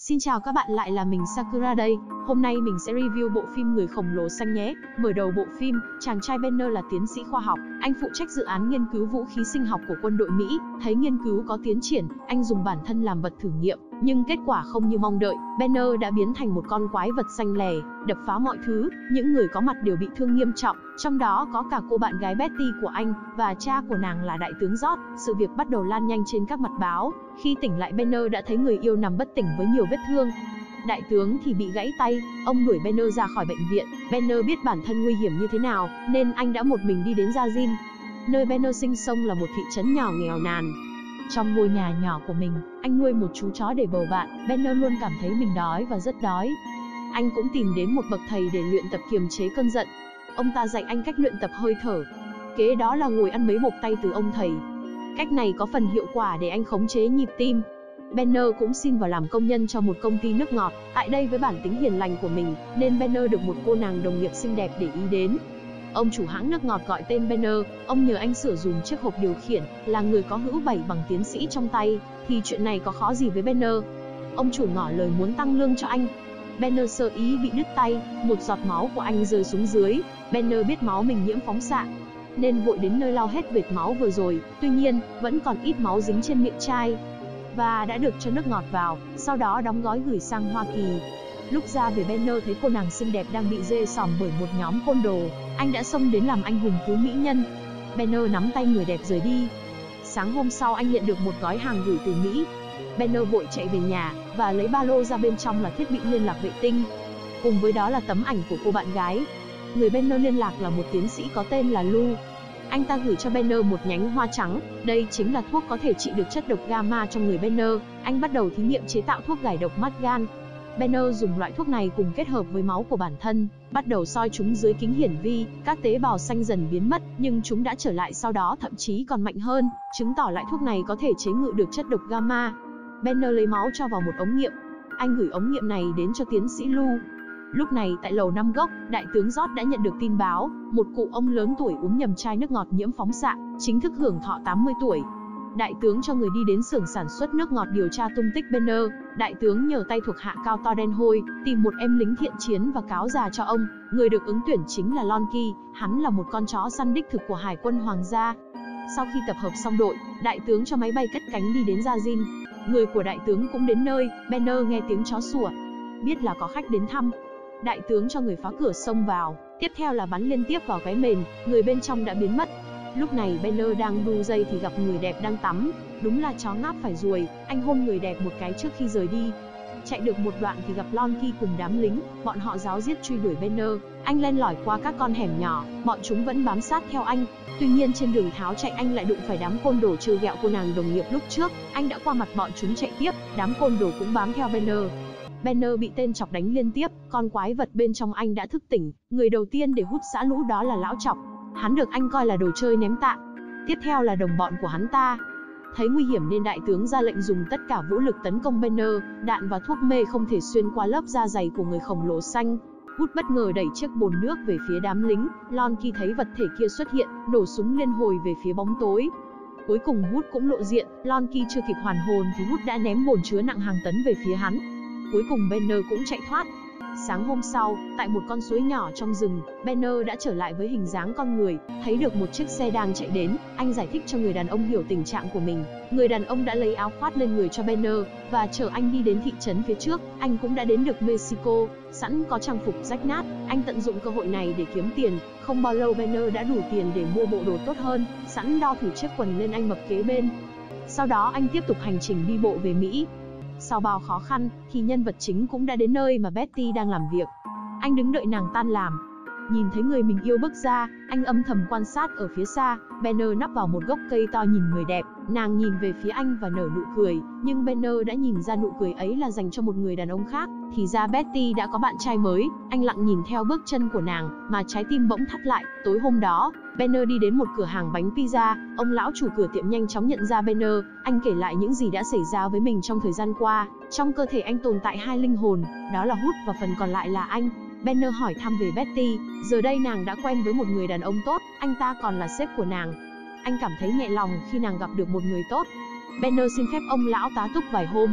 Xin chào các bạn, lại là mình Sakura đây. Hôm nay mình sẽ review bộ phim Người khổng lồ xanh nhé. Mở đầu bộ phim, chàng trai Banner là tiến sĩ khoa học. Anh phụ trách dự án nghiên cứu vũ khí sinh học của quân đội Mỹ. Thấy nghiên cứu có tiến triển, anh dùng bản thân làm vật thử nghiệm. Nhưng kết quả không như mong đợi, Banner đã biến thành một con quái vật xanh lè, đập phá mọi thứ. Những người có mặt đều bị thương nghiêm trọng, trong đó có cả cô bạn gái Betty của anh, và cha của nàng là đại tướng George. Sự việc bắt đầu lan nhanh trên các mặt báo. Khi tỉnh lại, Banner đã thấy người yêu nằm bất tỉnh với nhiều vết thương. Đại tướng thì bị gãy tay, ông đuổi Banner ra khỏi bệnh viện. Banner biết bản thân nguy hiểm như thế nào, nên anh đã một mình đi đến Gia-jin. Nơi Banner sinh sống là một thị trấn nhỏ nghèo nàn. Trong ngôi nhà nhỏ của mình, anh nuôi một chú chó để bầu bạn. Banner luôn cảm thấy mình đói và rất đói. Anh cũng tìm đến một bậc thầy để luyện tập kiềm chế cơn giận. Ông ta dạy anh cách luyện tập hơi thở. Kế đó là ngồi ăn mấy bộc tay từ ông thầy. Cách này có phần hiệu quả để anh khống chế nhịp tim. Banner cũng xin vào làm công nhân cho một công ty nước ngọt. Tại đây, với bản tính hiền lành của mình, nên Banner được một cô nàng đồng nghiệp xinh đẹp để ý đến. Ông chủ hãng nước ngọt gọi tên Banner, ông nhờ anh sửa dùm chiếc hộp điều khiển. Là người có hữu 7 bằng tiến sĩ trong tay, thì chuyện này có khó gì với Banner. Ông chủ ngỏ lời muốn tăng lương cho anh. Banner sơ ý bị đứt tay, một giọt máu của anh rơi xuống dưới. Banner biết máu mình nhiễm phóng xạ, nên vội đến nơi lau hết vệt máu vừa rồi. Tuy nhiên, vẫn còn ít máu dính trên miệng chai, và đã được cho nước ngọt vào, sau đó đóng gói gửi sang Hoa Kỳ. Lúc ra về, Banner thấy cô nàng xinh đẹp đang bị dê sòm bởi một nhóm côn đồ. Anh đã xông đến làm anh hùng cứu mỹ nhân. Banner nắm tay người đẹp rời đi. Sáng hôm sau, anh nhận được một gói hàng gửi từ Mỹ. Banner vội chạy về nhà, và lấy ba lô ra, bên trong là thiết bị liên lạc vệ tinh. Cùng với đó là tấm ảnh của cô bạn gái. Người Banner liên lạc là một tiến sĩ có tên là Lu. Anh ta gửi cho Banner một nhánh hoa trắng, đây chính là thuốc có thể trị được chất độc gamma trong người Banner. Anh bắt đầu thí nghiệm chế tạo thuốc giải độc mắt gan. Banner dùng loại thuốc này cùng kết hợp với máu của bản thân, bắt đầu soi chúng dưới kính hiển vi. Các tế bào xanh dần biến mất, nhưng chúng đã trở lại sau đó, thậm chí còn mạnh hơn, chứng tỏ loại thuốc này có thể chế ngự được chất độc gamma. Banner lấy máu cho vào một ống nghiệm. Anh gửi ống nghiệm này đến cho tiến sĩ Lu. Lúc này, tại lầu 5 góc, đại tướng George đã nhận được tin báo, một cụ ông lớn tuổi uống nhầm chai nước ngọt nhiễm phóng xạ, chính thức hưởng thọ 80 tuổi. Đại tướng cho người đi đến xưởng sản xuất nước ngọt điều tra tung tích Banner. Đại tướng nhờ tay thuộc hạ cao to đen hôi, tìm một em lính thiện chiến và cáo già cho ông. Người được ứng tuyển chính là Lonky, hắn là một con chó săn đích thực của Hải quân Hoàng gia. Sau khi tập hợp xong đội, đại tướng cho máy bay cất cánh đi đến Gia-jin. Người của đại tướng cũng đến nơi. Banner nghe tiếng chó sủa, biết là có khách đến thăm. Đại tướng cho người phá cửa xông vào, tiếp theo là bắn liên tiếp vào cái mền, người bên trong đã biến mất. Lúc này Banner đang đu dây thì gặp người đẹp đang tắm. Đúng là chó ngáp phải ruồi, anh hôn người đẹp một cái trước khi rời đi. Chạy được một đoạn thì gặp Lonky cùng đám lính, bọn họ ráo riết truy đuổi Banner. Anh len lỏi qua các con hẻm nhỏ, bọn chúng vẫn bám sát theo anh. Tuy nhiên trên đường tháo chạy, anh lại đụng phải đám côn đồ trêu ghẹo cô nàng đồng nghiệp lúc trước. Anh đã qua mặt bọn chúng chạy tiếp, đám côn đồ cũng bám theo Banner. Banner bị tên chọc đánh liên tiếp, con quái vật bên trong anh đã thức tỉnh. Người đầu tiên để hút xã lũ đó là lão chọc. Hắn được anh coi là đồ chơi ném tạ. Tiếp theo là đồng bọn của hắn ta. Thấy nguy hiểm nên đại tướng ra lệnh dùng tất cả vũ lực tấn công Banner. Đạn và thuốc mê không thể xuyên qua lớp da dày của người khổng lồ xanh. Hút bất ngờ đẩy chiếc bồn nước về phía đám lính. Lonky thấy vật thể kia xuất hiện, nổ súng liên hồi về phía bóng tối. Cuối cùng Hút cũng lộ diện. Lonky chưa kịp hoàn hồn thì Hút đã ném bồn chứa nặng hàng tấn về phía hắn. Cuối cùng Banner cũng chạy thoát. Sáng hôm sau, tại một con suối nhỏ trong rừng, Banner đã trở lại với hình dáng con người. Thấy được một chiếc xe đang chạy đến, anh giải thích cho người đàn ông hiểu tình trạng của mình. Người đàn ông đã lấy áo khoác lên người cho Banner và chở anh đi đến thị trấn phía trước. Anh cũng đã đến được Mexico, sẵn có trang phục rách nát. Anh tận dụng cơ hội này để kiếm tiền. Không bao lâu Banner đã đủ tiền để mua bộ đồ tốt hơn, sẵn đo thử chiếc quần lên anh mập kế bên. Sau đó anh tiếp tục hành trình đi bộ về Mỹ. Sau bao khó khăn, thì nhân vật chính cũng đã đến nơi mà Betty đang làm việc. Anh đứng đợi nàng tan làm. Nhìn thấy người mình yêu bước ra, anh âm thầm quan sát ở phía xa. Banner nấp vào một gốc cây to nhìn người đẹp. Nàng nhìn về phía anh và nở nụ cười, nhưng Banner đã nhìn ra nụ cười ấy là dành cho một người đàn ông khác. Thì ra Betty đã có bạn trai mới. Anh lặng nhìn theo bước chân của nàng, mà trái tim bỗng thắt lại. Tối hôm đó, Banner đi đến một cửa hàng bánh pizza. Ông lão chủ cửa tiệm nhanh chóng nhận ra Banner. Anh kể lại những gì đã xảy ra với mình trong thời gian qua. Trong cơ thể anh tồn tại 2 linh hồn, đó là Hút và phần còn lại là anh. Banner hỏi thăm về Betty. Giờ đây nàng đã quen với một người đàn ông tốt, anh ta còn là sếp của nàng. Anh cảm thấy nhẹ lòng khi nàng gặp được một người tốt. Banner xin phép ông lão tá túc vài hôm.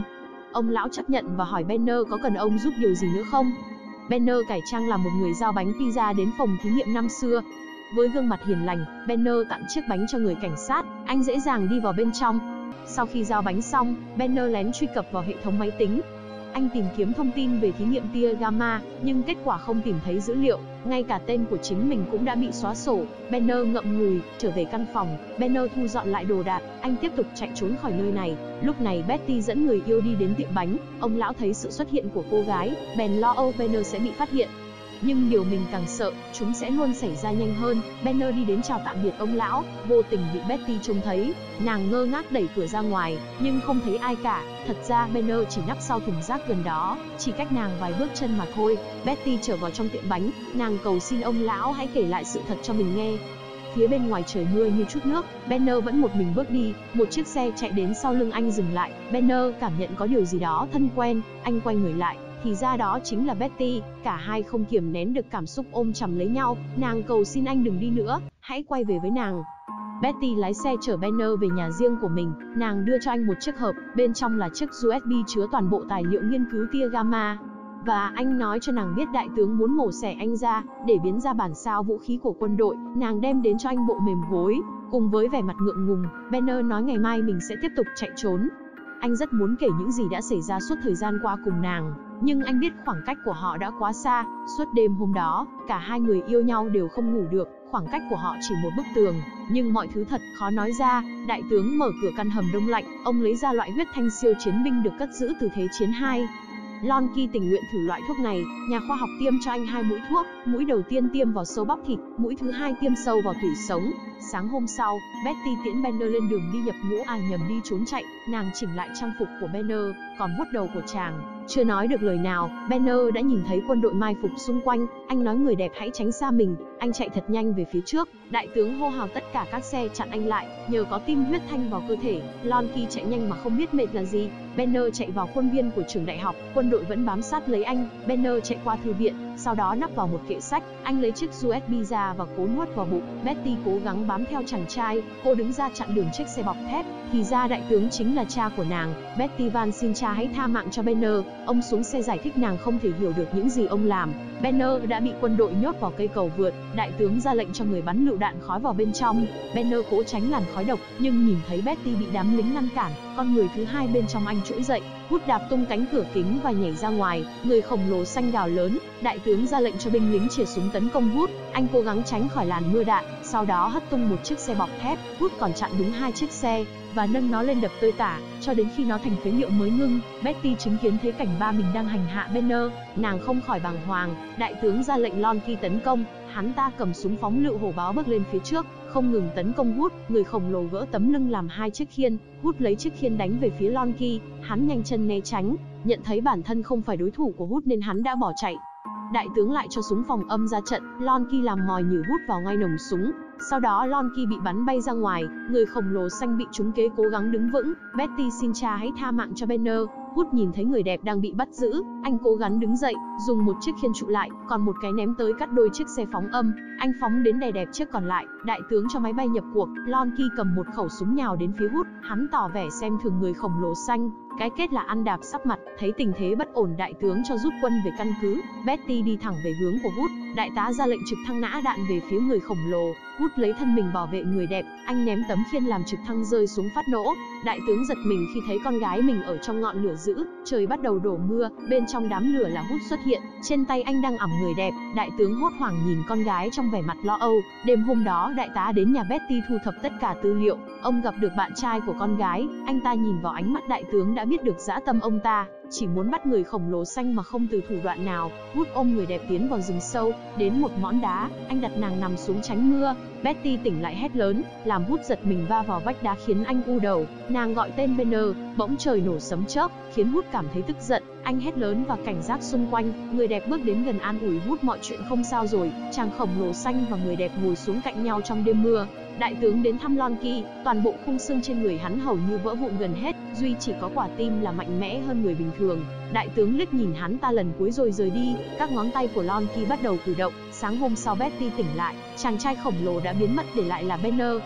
Ông lão chấp nhận và hỏi Banner có cần ông giúp điều gì nữa không. Banner cải trang là một người giao bánh pizza đến phòng thí nghiệm năm xưa. Với gương mặt hiền lành, Banner tặng chiếc bánh cho người cảnh sát, anh dễ dàng đi vào bên trong. Sau khi giao bánh xong, Banner lén truy cập vào hệ thống máy tính. Anh tìm kiếm thông tin về thí nghiệm tia gamma, nhưng kết quả không tìm thấy dữ liệu, ngay cả tên của chính mình cũng đã bị xóa sổ. Banner ngậm ngùi, trở về căn phòng, Banner thu dọn lại đồ đạc, anh tiếp tục chạy trốn khỏi nơi này. Lúc này Betty dẫn người yêu đi đến tiệm bánh, ông lão thấy sự xuất hiện của cô gái, bèn lo âu Banner sẽ bị phát hiện. Nhưng điều mình càng sợ, chúng sẽ luôn xảy ra nhanh hơn. Banner đi đến chào tạm biệt ông lão, vô tình bị Betty trông thấy. Nàng ngơ ngác đẩy cửa ra ngoài, nhưng không thấy ai cả. Thật ra Banner chỉ nấp sau thùng rác gần đó, chỉ cách nàng vài bước chân mà thôi. Betty trở vào trong tiệm bánh, nàng cầu xin ông lão hãy kể lại sự thật cho mình nghe. Phía bên ngoài trời mưa như chút nước, Banner vẫn một mình bước đi, một chiếc xe chạy đến sau lưng anh dừng lại. Banner cảm nhận có điều gì đó thân quen, anh quay người lại, thì ra đó chính là Betty. Cả hai không kiềm nén được cảm xúc ôm chầm lấy nhau, nàng cầu xin anh đừng đi nữa, hãy quay về với nàng. Betty lái xe chở Banner về nhà riêng của mình, nàng đưa cho anh một chiếc hộp, bên trong là chiếc USB chứa toàn bộ tài liệu nghiên cứu tia gamma. Và anh nói cho nàng biết đại tướng muốn mổ xẻ anh ra, để biến ra bản sao vũ khí của quân đội. Nàng đem đến cho anh bộ mềm gối, cùng với vẻ mặt ngượng ngùng, Banner nói ngày mai mình sẽ tiếp tục chạy trốn. Anh rất muốn kể những gì đã xảy ra suốt thời gian qua cùng nàng, nhưng anh biết khoảng cách của họ đã quá xa. Suốt đêm hôm đó, cả hai người yêu nhau đều không ngủ được, khoảng cách của họ chỉ một bức tường, nhưng mọi thứ thật khó nói ra. Đại tướng mở cửa căn hầm đông lạnh, ông lấy ra loại huyết thanh siêu chiến binh được cất giữ từ Thế chiến 2. Lonky tình nguyện thử loại thuốc này, nhà khoa học tiêm cho anh 2 mũi thuốc, mũi đầu tiên tiêm vào sâu bắp thịt, mũi thứ hai tiêm sâu vào tủy sống. Sáng hôm sau, Betty tiễn Banner lên đường đi nhập ngũ, nhầm đi trốn chạy. Nàng chỉnh lại trang phục của Banner, còn vuốt đầu của chàng. Chưa nói được lời nào, Banner đã nhìn thấy quân đội mai phục xung quanh. Anh nói người đẹp hãy tránh xa mình. Anh chạy thật nhanh về phía trước. Đại tướng hô hào tất cả các xe chặn anh lại. Nhờ có tim huyết thanh vào cơ thể, Lonky chạy nhanh mà không biết mệt là gì. Banner chạy vào khuôn viên của trường đại học, quân đội vẫn bám sát lấy anh. Banner chạy qua thư viện, sau đó nấp vào một kệ sách. Anh lấy chiếc USB ra và cố nuốt vào bụng. Betty cố gắng bám theo chàng trai, cô đứng ra chặn đường chiếc xe bọc thép. Thì ra đại tướng chính là cha của nàng. Betty van xin cha hãy tha mạng cho Banner. Ông xuống xe giải thích nàng không thể hiểu được những gì ông làm. Banner đã bị quân đội nhốt vào cây cầu vượt. Đại tướng ra lệnh cho người bắn lựu đạn khói vào bên trong. Banner cố tránh làn khói độc, nhưng nhìn thấy Betty bị đám lính ngăn cản, con người thứ hai bên trong anh trỗi dậy, hút đạp tung cánh cửa kính và nhảy ra ngoài. Người khổng lồ xanh gào lớn. Đại tướng ra lệnh cho binh lính chĩa súng tấn công Hút. Anh cố gắng tránh khỏi làn mưa đạn, sau đó hất tung một chiếc xe bọc thép. Hút còn chặn đúng 2 chiếc xe và nâng nó lên đập tơi tả, cho đến khi nó thành phế liệu mới ngưng. Betty chứng kiến thấy cảnh ba mình đang hành hạ Banner, nàng không khỏi bàng hoàng. Đại tướng ra lệnh Lonky tấn công, hắn ta cầm súng phóng lựu hổ báo bước lên phía trước, không ngừng tấn công Hút. Người khổng lồ gỡ tấm lưng làm 2 chiếc khiên, Hút lấy chiếc khiên đánh về phía Lonky, hắn nhanh chân né tránh, nhận thấy bản thân không phải đối thủ của Hút nên hắn đã bỏ chạy. Đại tướng lại cho súng phòng âm ra trận, Lonky làm mồi nhử Hút vào ngay nòng súng. Sau đó Lonky bị bắn bay ra ngoài, người khổng lồ xanh bị trúng kế cố gắng đứng vững. Betty xin cha hãy tha mạng cho Banner. Hút nhìn thấy người đẹp đang bị bắt giữ, anh cố gắng đứng dậy, dùng một chiếc khiên trụ lại, còn một cái ném tới cắt đôi chiếc xe phóng âm. Anh phóng đến đè đẹp chiếc còn lại. Đại tướng cho máy bay nhập cuộc. Lonky cầm một khẩu súng nhào đến phía Hút, hắn tỏ vẻ xem thường người khổng lồ xanh. Cái kết là ăn đạp sắp mặt. Thấy tình thế bất ổn, đại tướng cho rút quân về căn cứ. Betty đi thẳng về hướng của Hút. Đại tá ra lệnh trực thăng nã đạn về phía người khổng lồ. Hút lấy thân mình bảo vệ người đẹp, anh ném tấm khiên làm trực thăng rơi xuống phát nổ. Đại tướng giật mình khi thấy con gái mình ở trong ngọn lửa dữ. Trời bắt đầu đổ mưa, bên trong đám lửa là Hút xuất hiện, trên tay anh đang ẵm người đẹp. Đại tướng hốt hoảng nhìn con gái trong vẻ mặt lo âu. Đêm hôm đó đại tá đến nhà Betty thu thập tất cả tư liệu. Ông gặp được bạn trai của con gái, anh ta nhìn vào ánh mắt đại tướng đã biết được dã tâm ông ta, chỉ muốn bắt người khổng lồ xanh mà không từ thủ đoạn nào. Hút ôm người đẹp tiến vào rừng sâu, đến một mỏn đá, anh đặt nàng nằm xuống tránh mưa. Betty tỉnh lại hét lớn, làm Hút giật mình va vào vách đá khiến anh u đầu. Nàng gọi tên Banner, bỗng trời nổ sấm chớp, khiến Hút cảm thấy tức giận. Anh hét lớn và cảnh giác xung quanh. Người đẹp bước đến gần an ủi Hút mọi chuyện không sao rồi. Chàng khổng lồ xanh và người đẹp ngồi xuống cạnh nhau trong đêm mưa. Đại tướng đến thăm Lonky, toàn bộ khung xương trên người hắn hầu như vỡ vụn gần hết, duy chỉ có quả tim là mạnh mẽ hơn người bình thường. Đại tướng liếc nhìn hắn ta lần cuối rồi rời đi. Các ngón tay của Lonky bắt đầu cử động. Sáng hôm sau Betty tỉnh lại, chàng trai khổng lồ đã biến mất, để lại là Banner.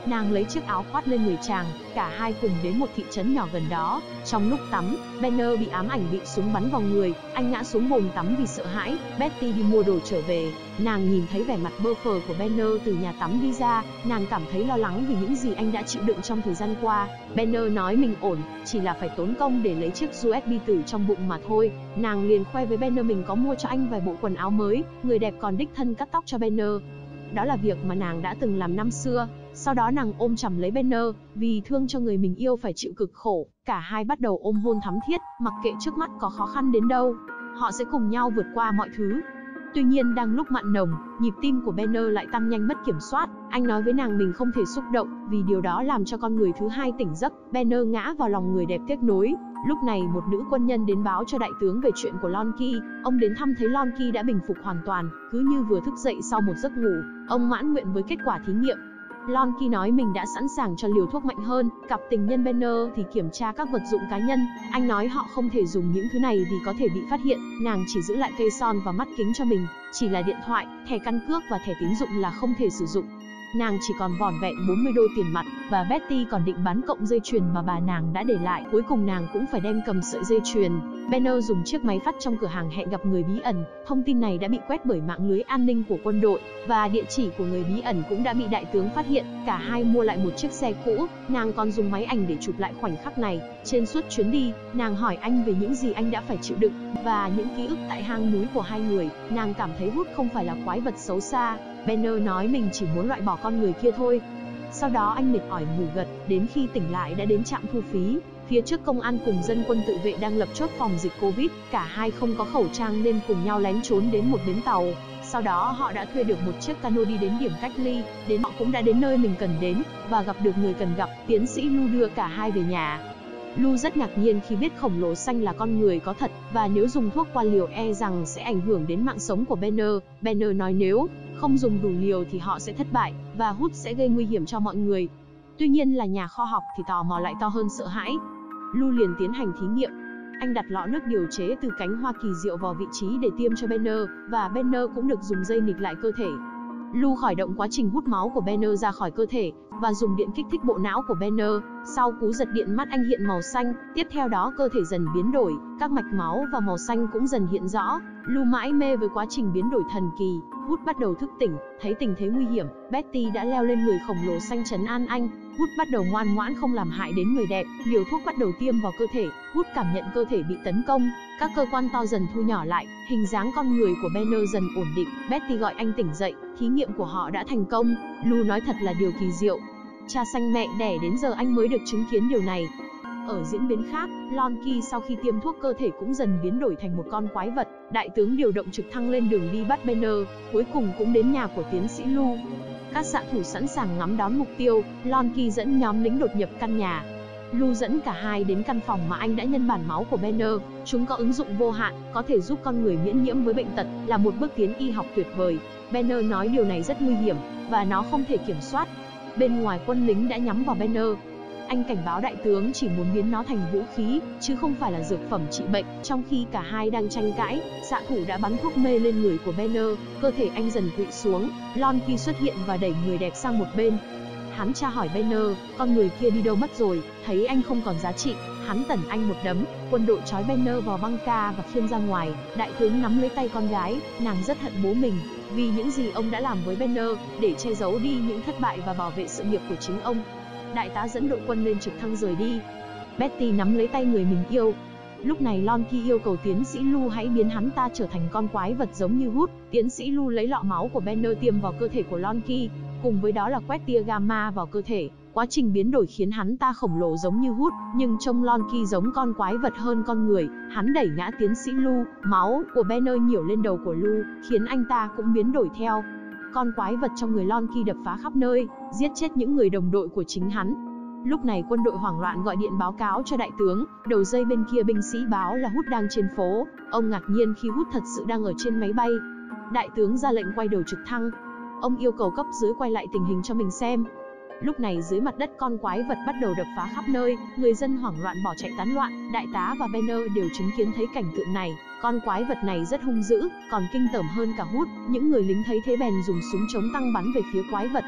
Nàng lấy chiếc áo khoác lên người chàng, cả hai cùng đến một thị trấn nhỏ gần đó. Trong lúc tắm, Banner bị ám ảnh bị súng bắn vào người, anh ngã xuống bồn tắm vì sợ hãi. Betty đi mua đồ trở về, nàng nhìn thấy vẻ mặt bơ phờ của Banner từ nhà tắm đi ra, nàng cảm thấy lo lắng vì những gì anh đã chịu đựng trong thời gian qua. Banner nói mình ổn, chỉ là phải tốn công để lấy chiếc USB tử trong bụng mà thôi. Nàng liền khoe với Banner mình có mua cho anh vài bộ quần áo mới, người đẹp còn đích thân cắt tóc cho Banner. Đó là việc mà nàng đã từng làm năm xưa. Sau đó nàng ôm chầm lấy Banner, vì thương cho người mình yêu phải chịu cực khổ. Cả hai bắt đầu ôm hôn thắm thiết, mặc kệ trước mắt có khó khăn đến đâu, họ sẽ cùng nhau vượt qua mọi thứ. Tuy nhiên đang lúc mặn nồng, nhịp tim của Banner lại tăng nhanh mất kiểm soát. Anh nói với nàng mình không thể xúc động, vì điều đó làm cho con người thứ hai tỉnh giấc. Banner ngã vào lòng người đẹp tiếc nuối. Lúc này một nữ quân nhân đến báo cho đại tướng về chuyện của Loki. Ông đến thăm thấy Loki đã bình phục hoàn toàn, cứ như vừa thức dậy sau một giấc ngủ. Ông mãn nguyện với kết quả thí nghiệm. Loki nói mình đã sẵn sàng cho liều thuốc mạnh hơn. Cặp tình nhân Banner thì kiểm tra các vật dụng cá nhân. Anh nói họ không thể dùng những thứ này vì có thể bị phát hiện. Nàng chỉ giữ lại cây son và mắt kính cho mình. Chỉ là điện thoại, thẻ căn cước và thẻ tín dụng là không thể sử dụng. Nàng chỉ còn vỏn vẹn 40 đô tiền mặt, và Betty còn định bán cộng dây chuyền mà bà nàng đã để lại. Cuối cùng nàng cũng phải đem cầm sợi dây chuyền. Banner dùng chiếc máy phát trong cửa hàng hẹn gặp người bí ẩn. Thông tin này đã bị quét bởi mạng lưới an ninh của quân đội, và địa chỉ của người bí ẩn cũng đã bị đại tướng phát hiện. Cả hai mua lại một chiếc xe cũ, nàng còn dùng máy ảnh để chụp lại khoảnh khắc này. Trên suốt chuyến đi, nàng hỏi anh về những gì anh đã phải chịu đựng, và những ký ức tại hang núi của hai người. Nàng cảm thấy Hood không phải là quái vật xấu xa. Banner nói mình chỉ muốn loại bỏ con người kia thôi. Sau đó anh mệt mỏi ngủ gật, đến khi tỉnh lại đã đến trạm thu phí. Phía trước công an cùng dân quân tự vệ đang lập chốt phòng dịch Covid. Cả hai không có khẩu trang nên cùng nhau lén trốn đến một bến tàu. Sau đó họ đã thuê được một chiếc cano đi đến điểm cách ly. Họ cũng đã đến nơi mình cần đến, và gặp được người cần gặp. Tiến sĩ Lu đưa cả hai về nhà. Lu rất ngạc nhiên khi biết khổng lồ xanh là con người có thật, và nếu dùng thuốc qua liều e rằng sẽ ảnh hưởng đến mạng sống của Banner. Banner nói nếu không dùng đủ liều thì họ sẽ thất bại, và Hood sẽ gây nguy hiểm cho mọi người. Tuy nhiên là nhà khoa học thì tò mò lại to hơn sợ hãi. Lu liền tiến hành thí nghiệm. Anh đặt lọ nước điều chế từ cánh hoa kỳ diệu vào vị trí để tiêm cho Banner, và Banner cũng được dùng dây nịt lại cơ thể. Lu khởi động quá trình hút máu của Banner ra khỏi cơ thể, và dùng điện kích thích bộ não của Banner. Sau cú giật điện mắt anh hiện màu xanh, tiếp theo đó cơ thể dần biến đổi, các mạch máu và màu xanh cũng dần hiện rõ. Lu mãi mê với quá trình biến đổi thần kỳ. Hood bắt đầu thức tỉnh, thấy tình thế nguy hiểm, Betty đã leo lên người khổng lồ xanh trấn an anh. Hood bắt đầu ngoan ngoãn không làm hại đến người đẹp, liều thuốc bắt đầu tiêm vào cơ thể. Hood cảm nhận cơ thể bị tấn công, các cơ quan to dần thu nhỏ lại, hình dáng con người của Banner dần ổn định. Betty gọi anh tỉnh dậy, thí nghiệm của họ đã thành công. Lu nói thật là điều kỳ diệu. Cha sanh mẹ đẻ đến giờ anh mới được chứng kiến điều này. Ở diễn biến khác, Loki sau khi tiêm thuốc cơ thể cũng dần biến đổi thành một con quái vật. Đại tướng điều động trực thăng lên đường đi bắt Banner, cuối cùng cũng đến nhà của tiến sĩ Lu. Các xạ thủ sẵn sàng ngắm đón mục tiêu, Loki dẫn nhóm lính đột nhập căn nhà. Lu dẫn cả hai đến căn phòng mà anh đã nhân bản máu của Banner. Chúng có ứng dụng vô hạn, có thể giúp con người miễn nhiễm với bệnh tật, là một bước tiến y học tuyệt vời. Banner nói điều này rất nguy hiểm, và nó không thể kiểm soát. Bên ngoài quân lính đã nhắm vào Banner. Anh cảnh báo đại tướng chỉ muốn biến nó thành vũ khí, chứ không phải là dược phẩm trị bệnh. Trong khi cả hai đang tranh cãi, xạ thủ đã bắn thuốc mê lên người của Banner, cơ thể anh dần khuỵu xuống. Loki xuất hiện và đẩy người đẹp sang một bên. Hắn tra hỏi Banner, con người kia đi đâu mất rồi, thấy anh không còn giá trị, hắn tẩn anh một đấm. Quân đội trói Banner vào băng ca và khiêng ra ngoài. Đại tướng nắm lấy tay con gái, nàng rất hận bố mình, vì những gì ông đã làm với Banner, để che giấu đi những thất bại và bảo vệ sự nghiệp của chính ông. Đại tá dẫn đội quân lên trực thăng rời đi. Betty nắm lấy tay người mình yêu. Lúc này Loki yêu cầu tiến sĩ Lu hãy biến hắn ta trở thành con quái vật giống như Hood. Tiến sĩ Lu lấy lọ máu của Banner tiêm vào cơ thể của Loki, cùng với đó là quét tia gamma vào cơ thể. Quá trình biến đổi khiến hắn ta khổng lồ giống như Hood, nhưng trông Loki giống con quái vật hơn con người. Hắn đẩy ngã tiến sĩ Lu, máu của Banner nhiễu lên đầu của Lu, khiến anh ta cũng biến đổi theo. Con quái vật trong người Loki đập phá khắp nơi, giết chết những người đồng đội của chính hắn. Lúc này quân đội hoảng loạn gọi điện báo cáo cho đại tướng. Đầu dây bên kia binh sĩ báo là Hood đang trên phố. Ông ngạc nhiên khi Hood thật sự đang ở trên máy bay. Đại tướng ra lệnh quay đầu trực thăng. Ông yêu cầu cấp dưới quay lại tình hình cho mình xem. Lúc này dưới mặt đất con quái vật bắt đầu đập phá khắp nơi, người dân hoảng loạn bỏ chạy tán loạn. Đại tá và Banner đều chứng kiến thấy cảnh tượng này. Con quái vật này rất hung dữ, còn kinh tởm hơn cả Hood. Những người lính thấy thế bèn dùng súng chống tăng bắn về phía quái vật.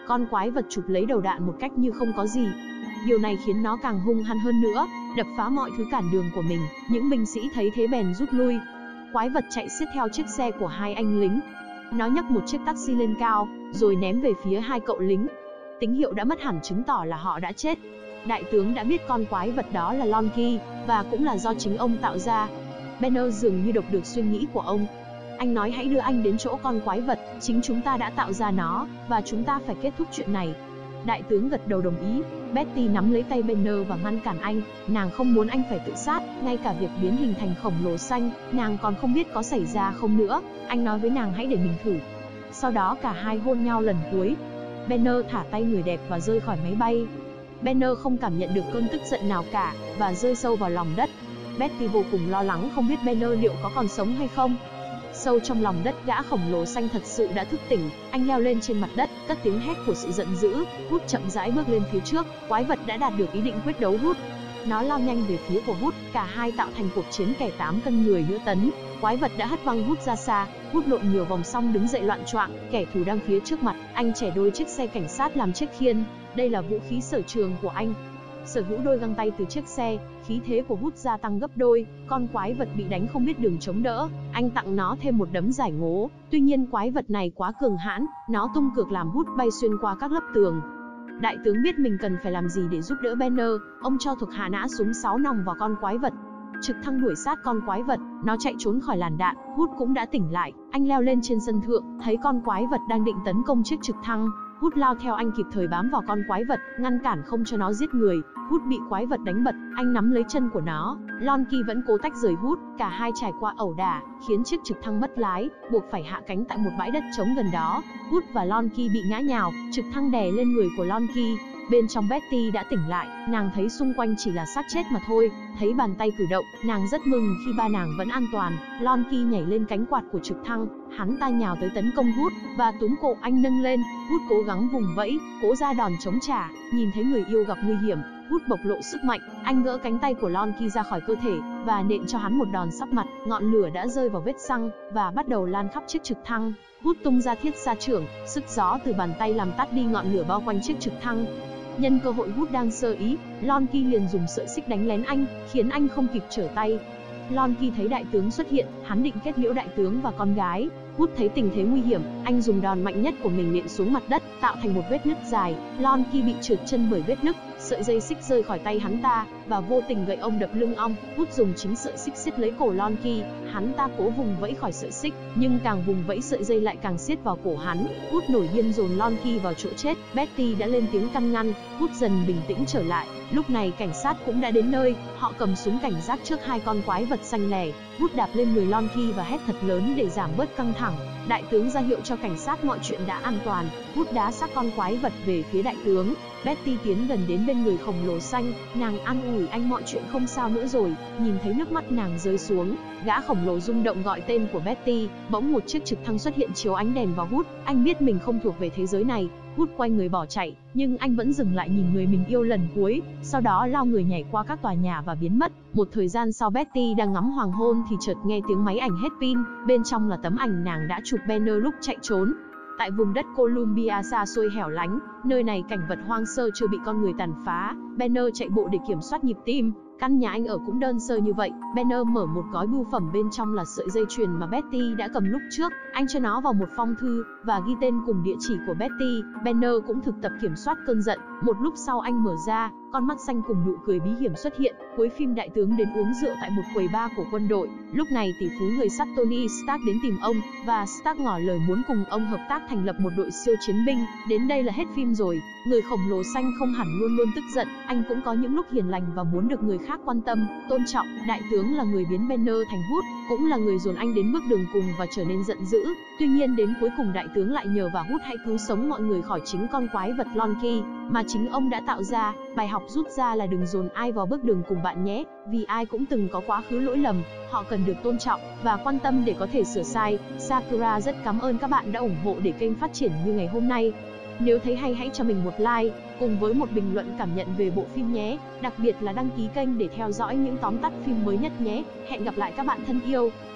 con quái vật chụp lấy đầu đạn một cách như không có gì. Điều này khiến nó càng hung hăng hơn nữa, đập phá mọi thứ cản đường của mình. Những binh sĩ thấy thế bèn rút lui. Quái vật chạy xiết theo chiếc xe của hai anh lính. Nó nhấc một chiếc taxi lên cao, rồi ném về phía hai cậu lính. Tín hiệu đã mất hẳn chứng tỏ là họ đã chết. Đại tướng đã biết con quái vật đó là Loki, và cũng là do chính ông tạo ra. Banner dường như đọc được suy nghĩ của ông. Anh nói hãy đưa anh đến chỗ con quái vật, chính chúng ta đã tạo ra nó, và chúng ta phải kết thúc chuyện này. Đại tướng gật đầu đồng ý. Betty nắm lấy tay Banner và ngăn cản anh. Nàng không muốn anh phải tự sát, ngay cả việc biến hình thành khổng lồ xanh, nàng còn không biết có xảy ra không nữa. Anh nói với nàng hãy để mình thử. Sau đó cả hai hôn nhau lần cuối. Banner thả tay người đẹp và rơi khỏi máy bay. Banner không cảm nhận được cơn tức giận nào cả, và rơi sâu vào lòng đất. Betty vô cùng lo lắng không biết Banner liệu có còn sống hay không. Sâu trong lòng đất, gã khổng lồ xanh thật sự đã thức tỉnh. Anh leo lên trên mặt đất, cất tiếng hét của sự giận dữ. Hood chậm rãi bước lên phía trước. Quái vật đã đạt được ý định quyết đấu Hood. Nó lao nhanh về phía của Hood, cả hai tạo thành cuộc chiến kẻ 8 cân người nữa tấn. Quái vật đã hất văng Hood ra xa. Hood lộn nhiều vòng xong đứng dậy loạng choạng. Kẻ thù đang phía trước mặt, anh chẻ đôi chiếc xe cảnh sát làm chiếc khiên. Đây là vũ khí sở trường của anh. Sở hữu đôi găng tay từ chiếc xe, khí thế của Hood gia tăng gấp đôi. Con quái vật bị đánh không biết đường chống đỡ, anh tặng nó thêm một đấm giải ngố. Tuy nhiên quái vật này quá cường hãn, nó tung cược làm Hood bay xuyên qua các lớp tường. Đại tướng biết mình cần phải làm gì để giúp đỡ Banner. Ông cho thuộc hạ nã súng 6 nòng vào con quái vật. Trực thăng đuổi sát con quái vật, nó chạy trốn khỏi làn đạn. Hood cũng đã tỉnh lại. Anh leo lên trên sân thượng, thấy con quái vật đang định tấn công chiếc trực thăng. Hood lao theo anh kịp thời bám vào con quái vật, ngăn cản không cho nó giết người. Hood bị quái vật đánh bật, anh nắm lấy chân của nó. Loki vẫn cố tách rời Hood, cả hai trải qua ẩu đả, khiến chiếc trực thăng mất lái, buộc phải hạ cánh tại một bãi đất trống gần đó. Hood và Loki bị ngã nhào, trực thăng đè lên người của Loki. Bên trong Betty đã tỉnh lại, nàng thấy xung quanh chỉ là xác chết mà thôi. Thấy bàn tay cử động, nàng rất mừng khi ba nàng vẫn an toàn. Loki nhảy lên cánh quạt của trực thăng, hắn ta nhào tới tấn công Hood và túm cổ anh nâng lên. Hood cố gắng vùng vẫy, cố ra đòn chống trả. Nhìn thấy người yêu gặp nguy hiểm, Hood bộc lộ sức mạnh, anh gỡ cánh tay của Loki ra khỏi cơ thể và nện cho hắn một đòn sắp mặt. Ngọn lửa đã rơi vào vết xăng và bắt đầu lan khắp chiếc trực thăng. Hood tung ra thiết sa chưởng, sức gió từ bàn tay làm tắt đi ngọn lửa bao quanh chiếc trực thăng. Nhân cơ hội Hood đang sơ ý, Loki liền dùng sợi xích đánh lén anh, khiến anh không kịp trở tay. Loki thấy đại tướng xuất hiện, hắn định kết liễu đại tướng và con gái. Hood thấy tình thế nguy hiểm, anh dùng đòn mạnh nhất của mình nện xuống mặt đất, tạo thành một vết nứt dài. Loki bị trượt chân bởi vết nứt, sợi dây xích rơi khỏi tay hắn ta và vô tình gậy ông đập lưng ông. Hood dùng chính sợi xích siết lấy cổ Loki, hắn ta cố vùng vẫy khỏi sợi xích, nhưng càng vùng vẫy sợi dây lại càng siết vào cổ hắn. Hood nổi điên dồn Loki vào chỗ chết. Betty đã lên tiếng can ngăn, Hood dần bình tĩnh trở lại. Lúc này cảnh sát cũng đã đến nơi, họ cầm súng cảnh giác trước hai con quái vật xanh lẻ. Hood đạp lên người Loki và hét thật lớn để giảm bớt căng thẳng. Đại tướng ra hiệu cho cảnh sát mọi chuyện đã an toàn. Hood đá xác con quái vật về phía đại tướng. Betty tiến gần đến bên người khổng lồ xanh, nàng an ủi anh mọi chuyện không sao nữa rồi. Nhìn thấy nước mắt nàng rơi xuống, gã khổng lồ rung động gọi tên của Betty. Bỗng một chiếc trực thăng xuất hiện chiếu ánh đèn vào Hood. Anh biết mình không thuộc về thế giới này. Hood quay người bỏ chạy, nhưng anh vẫn dừng lại nhìn người mình yêu lần cuối, sau đó lao người nhảy qua các tòa nhà và biến mất. Một thời gian sau, Betty đang ngắm hoàng hôn thì chợt nghe tiếng máy ảnh hết pin, bên trong là tấm ảnh nàng đã chụp Banner lúc chạy trốn. Tại vùng đất Columbia xa xôi hẻo lánh, nơi này cảnh vật hoang sơ chưa bị con người tàn phá, Banner chạy bộ để kiểm soát nhịp tim. Căn nhà anh ở cũng đơn sơ như vậy. Banner mở một gói bưu phẩm, bên trong là sợi dây chuyền mà Betty đã cầm lúc trước. Anh cho nó vào một phong thư và ghi tên cùng địa chỉ của Betty. Banner cũng thực tập kiểm soát cơn giận. Một lúc sau anh mở ra, con mắt xanh cùng nụ cười bí hiểm xuất hiện. Cuối phim, đại tướng đến uống rượu tại một quầy bar của quân đội. Lúc này tỷ phú người sắt Tony Stark đến tìm ông, và Stark ngỏ lời muốn cùng ông hợp tác thành lập một đội siêu chiến binh. Đến đây là hết phim rồi. Người khổng lồ xanh không hẳn luôn luôn tức giận, anh cũng có những lúc hiền lành và muốn được người khác quan tâm, tôn trọng. Đại tướng là người biến Banner thành Hood, cũng là người dồn anh đến bước đường cùng và trở nên giận dữ. Tuy nhiên đến cuối cùng, đại tướng lại nhờ vào Hood hãy cứu sống mọi người khỏi chính con quái vật Loki mà chính ông đã tạo ra. Bài học rút ra là đừng dồn ai vào bước đường cùng bạn nhé, vì ai cũng từng có quá khứ lỗi lầm, họ cần được tôn trọng và quan tâm để có thể sửa sai. Sakura rất cảm ơn các bạn đã ủng hộ để kênh phát triển như ngày hôm nay. Nếu thấy hay hãy cho mình một like, cùng với một bình luận cảm nhận về bộ phim nhé. Đặc biệt là đăng ký kênh để theo dõi những tóm tắt phim mới nhất nhé. Hẹn gặp lại các bạn thân yêu.